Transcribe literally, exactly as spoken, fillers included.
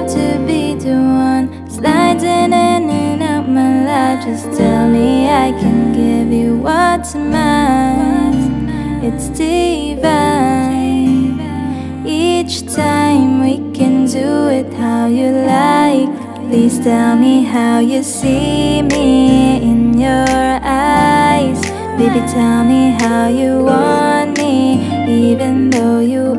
have to be the one sliding in and out my life. Just tell me I can give you what's mine. It's divine. Each time we can do it how you like. Please tell me how you see me in your eyes. Baby, tell me how you want me, even though you